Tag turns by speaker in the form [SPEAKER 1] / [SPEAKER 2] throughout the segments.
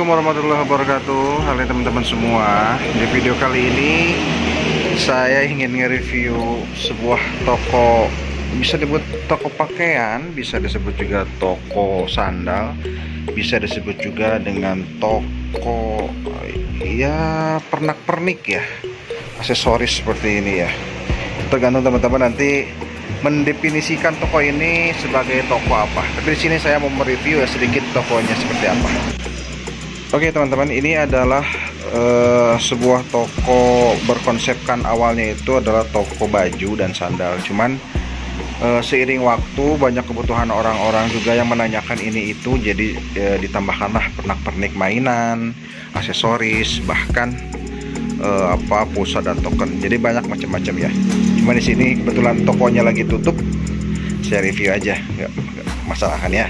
[SPEAKER 1] Assalamualaikum warahmatullahi wabarakatuh. Halo teman-teman semua. Di video kali ini saya ingin nge-review sebuah toko, bisa disebut toko pakaian, bisa disebut juga toko sandal, bisa disebut juga dengan toko ya pernak-pernik ya, aksesoris seperti ini ya. Tergantung teman-teman nanti mendefinisikan toko ini sebagai toko apa. Tapi di sini saya mau mereview ya sedikit tokonya seperti apa. Oke teman-teman, ini adalah sebuah toko berkonsepkan awalnya itu adalah toko baju dan sandal. Cuman seiring waktu banyak kebutuhan orang-orang juga yang menanyakan ini itu, jadi ditambahkanlah pernak-pernik mainan, aksesoris, bahkan pulsa dan token. Jadi banyak macam-macam ya. Cuma di sini kebetulan tokonya lagi tutup, saya review aja, nggak masalah kan ya.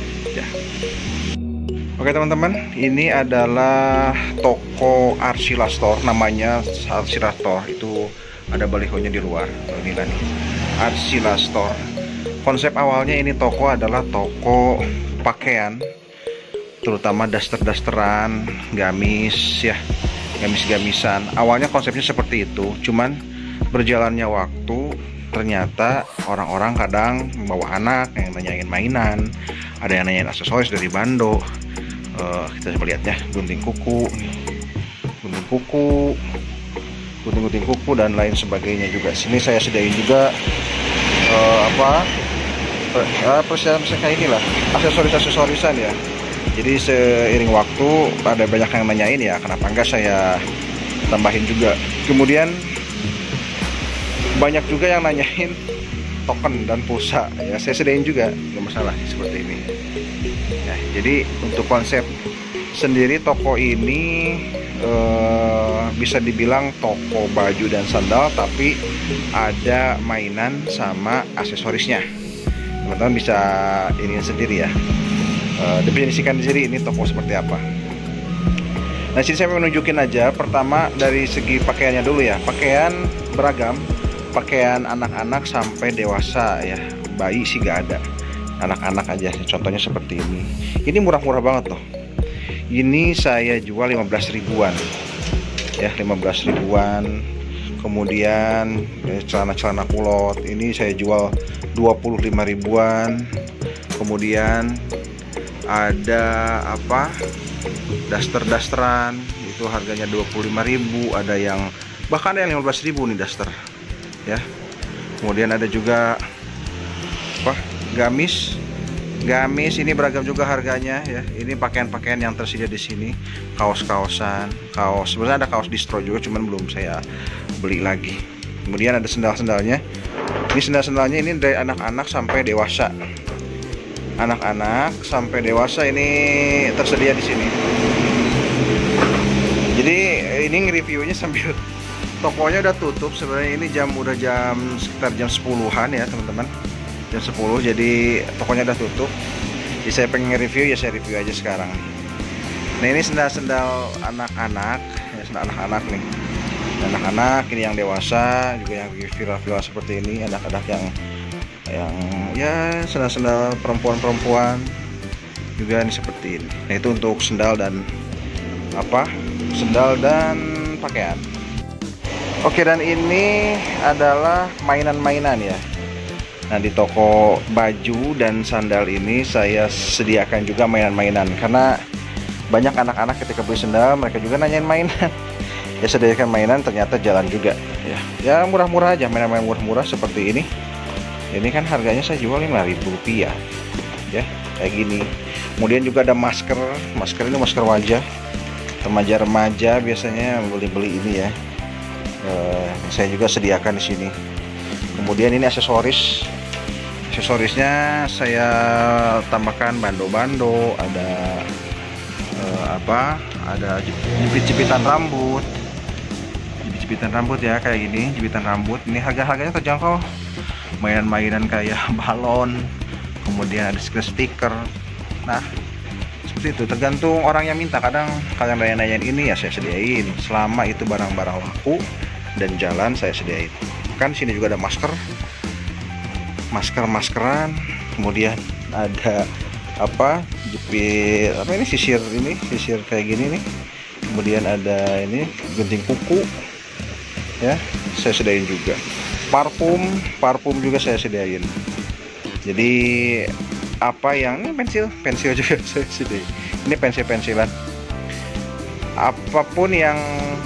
[SPEAKER 1] Oke teman-teman, ini adalah toko Arcila Store, namanya Arcila Store, itu ada balihonya di luar. Ini nih, Arcila Store. Konsep awalnya ini toko adalah toko pakaian, terutama daster-dasteran, gamis ya, gamis-gamisan. Awalnya konsepnya seperti itu, cuman berjalannya waktu ternyata orang-orang kadang membawa anak yang nanyain mainan, ada yang nanyain aksesoris dari Bando. Kita coba lihat ya, gunting kuku, gunting kuku dan lain sebagainya juga. Sini saya sediain juga persiapan kayak inilah, aksesoris-aksesorisan ya. Jadi seiring waktu ada banyak yang nanyain ya, kenapa enggak saya tambahin juga. Kemudian banyak juga yang nanyain token dan pulsa ya, saya sediain juga, nggak masalah seperti ini ya. Jadi untuk konsep sendiri toko ini bisa dibilang toko baju dan sandal, tapi ada mainan sama aksesorisnya. Teman-teman bisa ini sendiri ya, definisikan sendiri ini toko seperti apa. Nah sini saya mau nunjukin aja, pertama dari segi pakaiannya dulu ya. Pakaian beragam, pakaian anak-anak sampai dewasa ya, bayi sih gak ada, anak-anak aja. Contohnya seperti ini. Ini murah-murah banget loh. Ini saya jual 15 ribuan ya, 15 ribuan. Kemudian celana-celana kulot ini saya jual 25 ribuan. Kemudian ada daster-dasteran itu harganya 25.000, ada yang bahkan ada yang 15.000 nih daster ya. Kemudian ada juga gamis ini beragam juga harganya ya. Ini pakaian-pakaian yang tersedia di sini, kaos-kaosan, sebenarnya ada kaos distro juga, cuman belum saya beli lagi. Kemudian ada sendal-sendalnya. Ini sendal-sendalnya ini dari anak-anak sampai dewasa. Anak-anak sampai dewasa ini tersedia di sini. Jadi ini nge-reviewnya sambil tokonya udah tutup. Sebenarnya ini udah jam sekitar jam 10-an ya teman-teman, jam 10, jadi tokonya udah tutup. Jadi saya pengen nge-review ya, saya review aja sekarang nih. Nah ini sendal-sendal anak-anak ya, sendal anak-anak nih, anak-anak ini yang dewasa juga yang viral-viral seperti ini. Anak-anak yang ya sendal-sendal perempuan-perempuan juga ini seperti ini. Nah itu untuk sendal dan sendal dan pakaian. Oke, dan ini adalah mainan-mainan ya. Nah di toko baju dan sandal ini saya sediakan juga mainan-mainan, karena banyak anak-anak ketika beli sandal mereka juga nanyain mainan. Ya sediakan mainan, ternyata jalan juga ya. Ya murah-murah aja, mainan-mainan murah-murah seperti ini. Ini kan harganya saya jual 5.000 rupiah ya, kayak gini. Kemudian juga ada masker ini masker wajah, remaja-remaja biasanya beli-beli ini ya. Saya juga sediakan di sini. Kemudian ini aksesorisnya saya tambahkan bando-bando, ada ada jepit-jepitan rambut ya, kayak gini, jepitan rambut. Ini harganya terjangkau. Mainan-mainan kayak balon, kemudian ada stiker. Nah seperti itu, tergantung orang yang minta. Kadang kalian nanyain ini ya saya sediain, selama itu barang-barang laku dan jalan saya sediain. Kan sini juga ada maskeran, kemudian ada jepit ini sisir kayak gini nih. Kemudian ada ini gunting kuku ya, saya sediain juga. Parfum juga saya sediain. Jadi yang ini pensil juga saya sediain. Ini pensilan. Apapun yang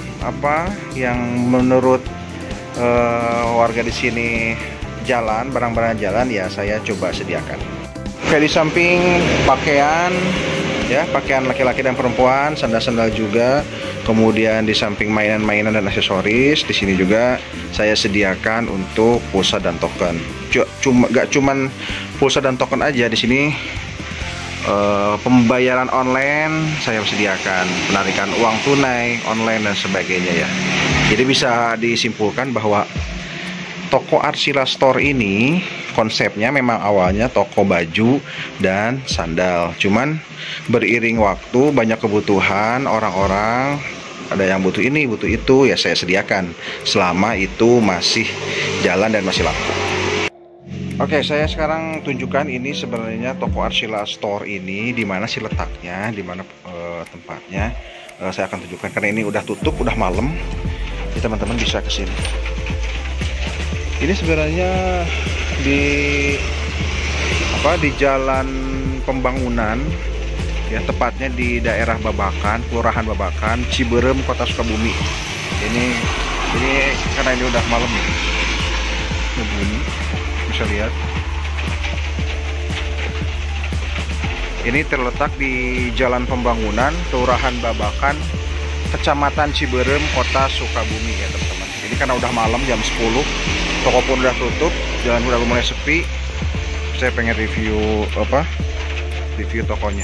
[SPEAKER 1] menurut warga di sini jalan, barang-barang jalan ya saya coba sediakan. Oke, di samping pakaian ya, pakaian laki-laki dan perempuan, sandal-sandal juga. Kemudian di samping mainan-mainan dan aksesoris, di sini juga saya sediakan untuk pulsa dan token. Gak cuman pulsa dan token aja, di sini pembayaran online saya sediakan, penarikan uang tunai online dan sebagainya ya. Jadi bisa disimpulkan bahwa toko Arsila Store ini konsepnya memang awalnya toko baju dan sandal. Cuman beriring waktu, banyak kebutuhan orang-orang, ada yang butuh ini, butuh itu, ya saya sediakan selama itu masih jalan dan masih laku. Oke, saya sekarang tunjukkan ini sebenarnya toko Arsila Store ini di mana sih letaknya, di mana tempatnya. Saya akan tunjukkan karena ini udah tutup, udah malam. Jadi teman-teman bisa ke sini. Ini sebenarnya di Jalan Pembangunan ya, tepatnya di daerah Babakan, Kelurahan Babakan, Ciberem, Kota Sukabumi. Ini karena ini udah malam nih. Begini bisa lihat. Ini terletak di Jalan Pembangunan, Kelurahan Babakan, Kecamatan Ciberem, Kota Sukabumi ya teman-teman. Ini karena udah malam jam 10, toko pun udah tutup, jalan udah mulai sepi. Saya pengen review tokonya.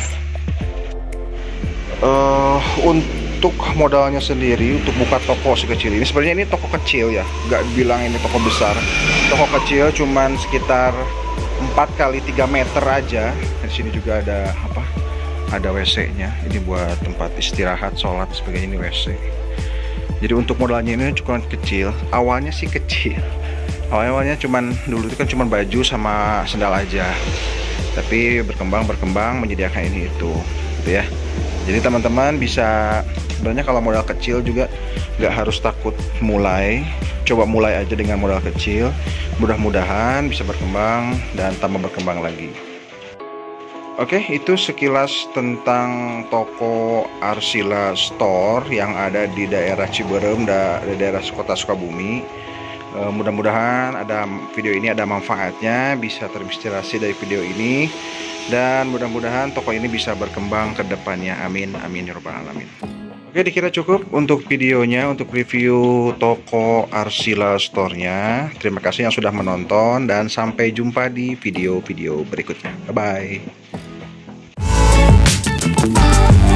[SPEAKER 1] Untuk modalnya sendiri untuk buka toko sekecil ini, sebenarnya ini toko kecil ya, nggak bilang ini toko besar. Toko kecil cuman sekitar 4 kali 3 meter aja. Di sini juga ada WC-nya. Ini buat tempat istirahat, sholat, sebagainya. Ini WC. Jadi untuk modalnya ini cukup kecil. Awalnya sih kecil. Awalnya dulu itu kan cuman baju sama sandal aja. Tapi berkembang menyediakan ini itu, gitu ya. Jadi teman-teman bisa, sebenarnya kalau modal kecil juga nggak harus takut mulai. Coba mulai aja dengan modal kecil. Mudah-mudahan bisa berkembang dan tambah berkembang lagi. Oke, itu sekilas tentang toko Arsila Store yang ada di daerah Ciberem, daerah Kota Sukabumi. Mudah-mudahan video ini ada manfaatnya, bisa terinspirasi dari video ini, dan mudah-mudahan toko ini bisa berkembang ke depannya. Amin, amin ya rabbal alamin. Oke, dikira cukup untuk videonya, untuk review toko Arsila Store-nya. Terima kasih yang sudah menonton dan sampai jumpa di video-video berikutnya. Bye-bye.